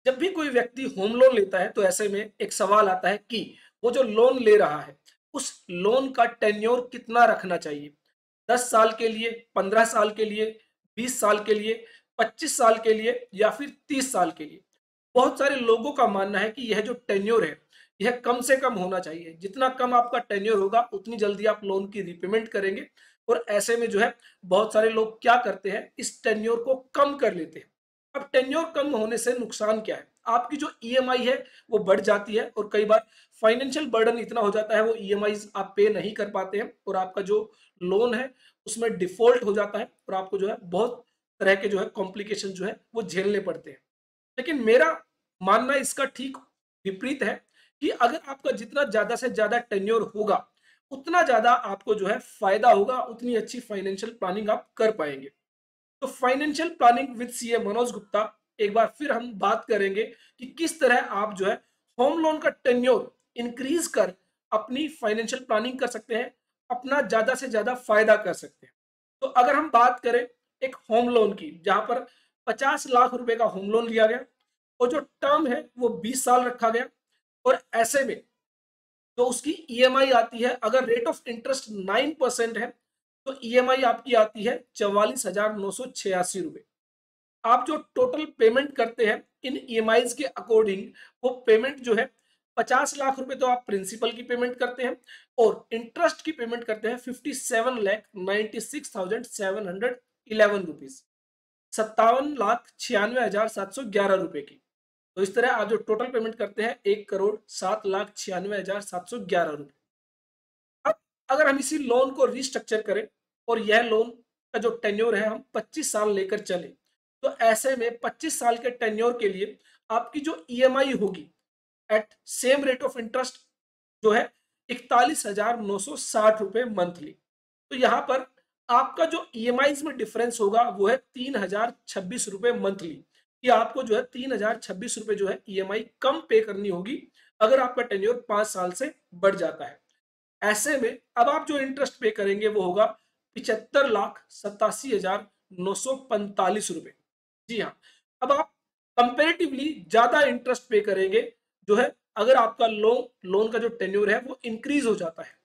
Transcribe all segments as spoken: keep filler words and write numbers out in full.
जब भी कोई व्यक्ति होम लोन लेता है तो ऐसे में एक सवाल आता है कि वो जो लोन ले रहा है उस लोन का टेन्योर कितना रखना चाहिए। दस साल के लिए, पंद्रह साल के लिए, बीस साल के लिए, पच्चीस साल के लिए या फिर तीस साल के लिए। बहुत सारे लोगों का मानना है कि यह जो टेन्योर है यह कम से कम होना चाहिए। जितना कम आपका टेन्योर होगा उतनी जल्दी आप लोन की रीपेमेंट करेंगे। और ऐसे में जो है बहुत सारे लोग क्या करते हैं, इस टेन्योर को कम कर लेते हैं। अब टेन्योर कम होने से नुकसान क्या है? आपकी जो ईएमआई है वो बढ़ जाती है और कई बार फाइनेंशियल बर्डन इतना हो जाता है वो ईएमआईज आप पे नहीं कर पाते हैं और आपका जो लोन है उसमें डिफॉल्ट हो जाता है और आपको जो है बहुत तरह के जो है कॉम्प्लिकेशन जो है वो झेलने पड़ते हैं। लेकिन मेरा मानना इसका ठीक विपरीत है कि अगर आपका जितना ज्यादा से ज्यादा टेन्योर होगा उतना ज्यादा आपको जो है फायदा होगा, उतनी अच्छी फाइनेंशियल प्लानिंग आप कर पाएंगे। तो financial planning with CA Manoj Gupta, एक बार फिर हम बात करेंगे कि किस तरह आप जो है होम लोन का टेन्योर इंक्रीज कर अपनी फाइनेंशियल प्लानिंग कर सकते हैं, अपना ज्यादा से ज्यादा फायदा कर सकते हैं। तो अगर हम बात करें एक होम लोन की जहां पर पचास लाख रुपए का होम लोन लिया गया और जो टर्म है वो बीस साल रखा गया और ऐसे में तो उसकी ईएमआई आती है, अगर rate of interest nine percent है तो ईएमआई आपकी आती है चौवालीस हजार नौ सौ छियासी रुपए। आप जो टोटल पेमेंट करते हैं इन ईएमआईज के अकॉर्डिंग, वो पेमेंट जो है पचास लाख रुपए तो आप प्रिंसिपल की पेमेंट करते हैं और इंटरेस्ट की पेमेंट करते हैं fifty seven lakh ninety six thousand seven hundred eleven rupees, सत्तावन लाख छियानवे हजार सात सौ ग्यारह रुपए की। तो इस तरह आप जो टोटल पेमेंट करते हैं एक करोड़ सात लाख छियानवे हजार सात सौ ग्यारह रुपए। अब अगर हम इसी लोन को रिस्ट्रक्चर करें और यह लोन का जो टेन्योर है हम पच्चीस साल लेकर चले, तो ऐसे में पच्चीस साल के टेन्योर के लिए आपकी जो ईएमआई होगी at same rate of interest जो है इकतालीस हजार नौ सौ साठ रुपए मंथली। तो यहाँ पर आपका जो ईएमआई में डिफरेंस होगा वो है तीन हजार छब्बीस रुपए मंथली, कि आपको जो है तीन हजार छब्बीस रुपए जो है ईएमआई कम पे करनी होगी अगर आपका टेन्योर पांच साल से बढ़ जाता है। ऐसे में अब आप जो इंटरेस्ट पे करेंगे वो होगा पिछहत्तर लाख सतासी हजार नौ सौ पैंतालीस रुपए। जी हाँ, अब आप कंपेरेटिवली ज्यादा इंटरेस्ट पे करेंगे जो है अगर आपका लोन लोन का जो टेन्योर है वो इंक्रीज हो जाता है।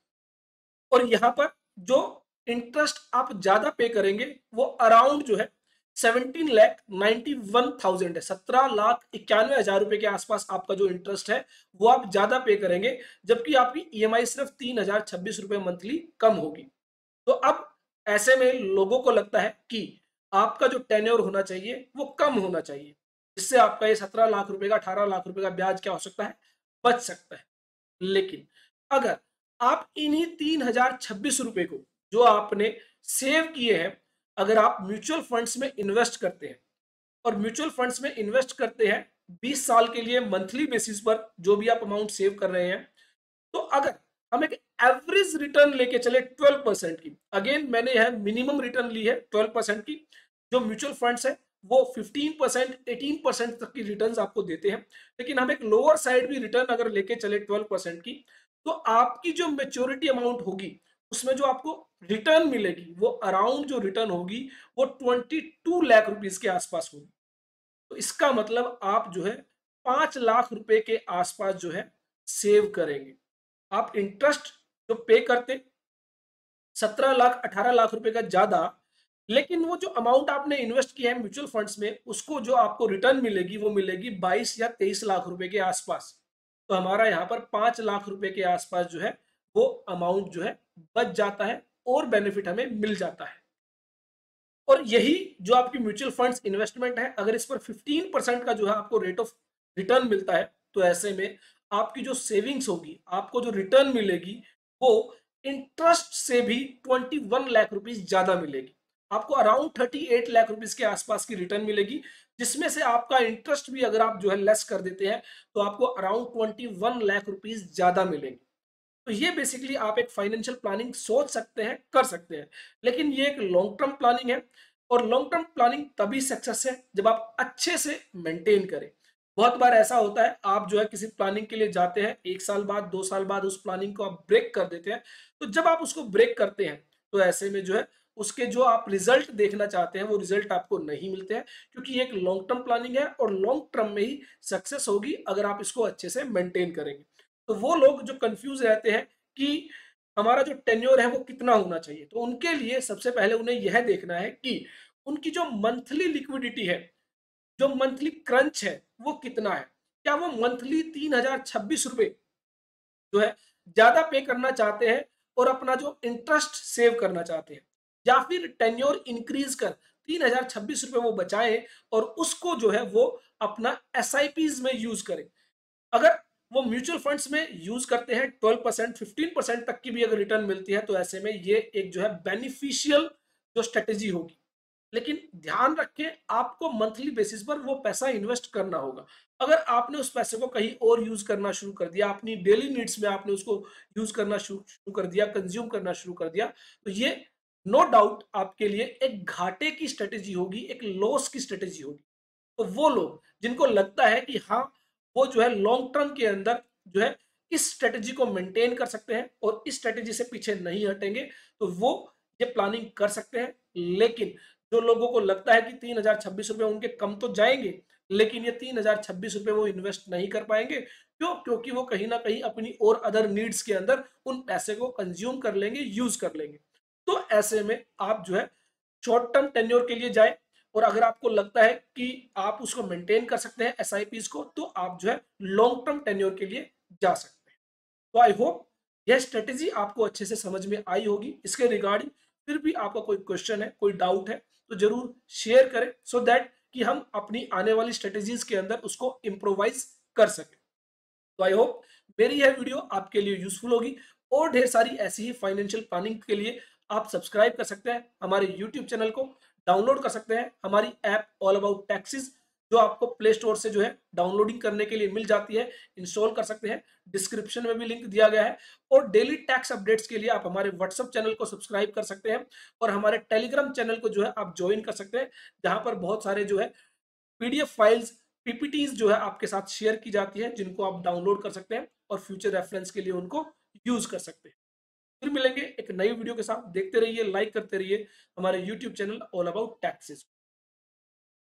और यहाँ पर जो इंटरेस्ट आप ज्यादा पे करेंगे वो अराउंड जो है seventeen lakh ninety one thousand है, सत्रह लाख इक्यानवे हजार रुपए के आसपास आपका जो इंटरेस्ट है वो आप ज्यादा पे करेंगे, जबकि आपकी ईएमआई सिर्फ तीन हजार छब्बीस रुपए मंथली कम होगी। तो अब ऐसे में लोगों को लगता है कि आपका जो टेन्योर होना चाहिए वो कम होना चाहिए, जिससे आपका ये सत्रह लाख रुपए का अठारह लाख रुपए का ब्याज क्या हो सकता है, बच सकता है। लेकिन अगर आप इन्हीं तीन हजार छब्बीस रुपए को जो आपने सेव किए हैं, अगर आप म्यूचुअल फंड्स में इन्वेस्ट करते हैं और म्यूचुअल फंड्स में इन्वेस्ट करते हैं बीस साल के लिए मंथली बेसिस पर जो भी आप अमाउंट सेव कर रहे हैं, तो अगर हम एक एवरेज रिटर्न लेके चले ट्वेल्व परसेंट की, अगेन मैंने यह मिनिमम रिटर्न ली है ट्वेल्व परसेंट की, जो म्यूचुअल फंड्स है वो फिफ्टीन परसेंट एटीन परसेंट तक की रिटर्न्स आपको देते हैं, लेकिन हम एक लोअर साइड भी रिटर्न अगर लेके चले ट्वेल्व परसेंट की, तो आपकी जो मेच्योरिटी अमाउंट होगी उसमें जो आपको रिटर्न मिलेगी वो अराउंड जो रिटर्न होगी वो ट्वेंटी टू लाख रुपीज के आसपास होगी। तो इसका मतलब आप जो है पांच लाख रुपए के आसपास जो है सेव करेंगे। आप इंटरेस्ट जो पे करते सत्रह लाख अठारह लाख रुपए का ज्यादा, लेकिन वो जो अमाउंट आपने इन्वेस्ट किया है म्यूचुअल फंड्स में उसको जो आपको रिटर्न मिलेगी वो मिलेगी बाईस या तेईस लाख रुपए के आसपास। तो हमारा यहाँ पर पांच लाख रुपए के आसपास जो है वो अमाउंट जो है बच जाता है और बेनिफिट हमें मिल जाता है। और यही जो आपकी म्यूचुअल फंड्स इन्वेस्टमेंट है, अगर इस पर फिफ्टीन परसेंट का जो है आपको रेट ऑफ रिटर्न मिलता है, तो ऐसे में आपकी जो सेविंग्स होगी, आपको जो रिटर्न मिलेगी वो इंटरेस्ट से भी ट्वेंटी वन लाख रुपीस ज्यादा मिलेगी। आपको around thirty eight lakh rupees के आसपास की रिटर्न मिलेगी, जिसमें से आपका इंटरेस्ट भी अगर आप जो है लेस कर देते हैं तो आपको around twenty one lakh rupees ज्यादा मिलेंगे। तो ये बेसिकली आप एक फाइनेंशियल प्लानिंग सोच सकते हैं, कर सकते हैं, लेकिन ये एक लॉन्ग टर्म प्लानिंग है और लॉन्ग टर्म प्लानिंग तभी सक्सेस है जब आप अच्छे से मेंटेन करें। बहुत बार ऐसा होता है आप जो है किसी प्लानिंग के लिए जाते हैं, एक साल बाद दो साल बाद उस प्लानिंग को आप ब्रेक कर देते हैं। तो जब आप उसको ब्रेक करते हैं तो ऐसे में जो है उसके जो आप रिजल्ट देखना चाहते हैं वो रिजल्ट आपको नहीं मिलते हैं, क्योंकि ये एक लॉन्ग टर्म प्लानिंग है और लॉन्ग टर्म में ही सक्सेस होगी अगर आप इसको अच्छे से मेंटेन करेंगे। तो वो लोग जो कंफ्यूज रहते हैं कि हमारा जो टेन्योर है वो कितना होना चाहिए, तो उनके लिए सबसे पहले उन्हें यह देखना है कि उनकी जो मंथली लिक्विडिटी है, जो मंथली क्रंच है, वो कितना है। क्या वो मंथली तीन हजार छब्बीस रुपए जो है ज्यादा पे करना चाहते हैं और अपना जो इंटरेस्ट सेव करना चाहते हैं, या फिर टेन्योर इंक्रीज कर तीन हजार छब्बीस रुपए वो बचाएं और उसको जो है वो अपना एस आई पीज में यूज करें। अगर वो म्यूचुअल फंड्स में यूज करते हैं ट्वेल्व परसेंट फिफ्टीन परसेंट तक की भी अगर रिटर्न मिलती है, तो ऐसे में ये एक जो है बेनिफिशियल जो स्ट्रेटेजी होगी। लेकिन ध्यान रखें, आपको मंथली बेसिस पर वो पैसा इन्वेस्ट करना होगा। अगर आपने उस पैसे को कहीं और यूज करना शुरू कर दिया, अपनी डेली नीड्स में आपने उसको यूज करना शुरू शुरू कर दिया, कंज्यूम करना शुरू कर दिया, तो ये नो डाउट आपके लिए एक घाटे की स्ट्रेटेजी होगी, एक लॉस की स्ट्रेटेजी होगी। तो वो लोग जिनको लगता है कि हाँ, वो जो है लॉन्ग टर्म के अंदर जो है इस स्ट्रेटेजी को मेंटेन कर सकते हैं और इस स्ट्रेटेजी से पीछे नहीं हटेंगे, तो वो ये प्लानिंग कर सकते हैं। लेकिन जो लोगों को लगता है कि तीन हजार छब्बीस रुपए उनके कम तो जाएंगे, लेकिन ये तीन हजार छब्बीस रुपए वो इन्वेस्ट नहीं कर पाएंगे। क्यों? क्योंकि वो कहीं ना कहीं अपनी और अदर नीड्स के अंदर उन पैसे को कंज्यूम कर लेंगे, यूज कर लेंगे। तो ऐसे में आप जो है शॉर्ट टर्म टेन्योर के लिए जाए, और अगर आपको लगता है कि आप उसको मेंटेन कर सकते हैं एस आई पीज को, तो आप जो है लॉन्ग टर्म टेन्योर के लिए जा सकते हैं। तो आई होप यह स्ट्रेटेजी आपको अच्छे से समझ में आई होगी। इसके रिगार्डिंग फिर भी आपका कोई क्वेश्चन है, कोई डाउट है, तो जरूर शेयर करें, सो so दैट कि हम अपनी आने वाली स्ट्रेटेजीज के अंदर उसको इम्प्रोवाइज कर सकें। तो आई होप मेरी यह वीडियो आपके लिए यूजफुल होगी, और ढेर सारी ऐसी ही फाइनेंशियल प्लानिंग के लिए आप सब्सक्राइब कर सकते हैं हमारे यूट्यूब चैनल को, डाउनलोड कर सकते हैं हमारी ऐप ऑल अबाउट टैक्सेस, जो आपको प्ले स्टोर से जो है डाउनलोडिंग करने के लिए मिल जाती है, इंस्टॉल कर सकते हैं, डिस्क्रिप्शन में भी लिंक दिया गया है। और डेली टैक्स अपडेट्स के लिए आप हमारे व्हाट्सएप चैनल को सब्सक्राइब कर सकते हैं, और हमारे टेलीग्राम चैनल को जो है आप ज्वाइन कर सकते हैं, जहां पर बहुत सारे जो है पीडीएफ फाइल्स, पीपीटीज जो है आपके साथ शेयर की जाती है, जिनको आप डाउनलोड कर सकते हैं और फ्यूचर रेफरेंस के लिए उनको यूज कर सकते हैं। फिर मिलेंगे एक नई वीडियो के साथ। देखते रहिए, लाइक करते रहिए हमारे YouTube channel all about taxes.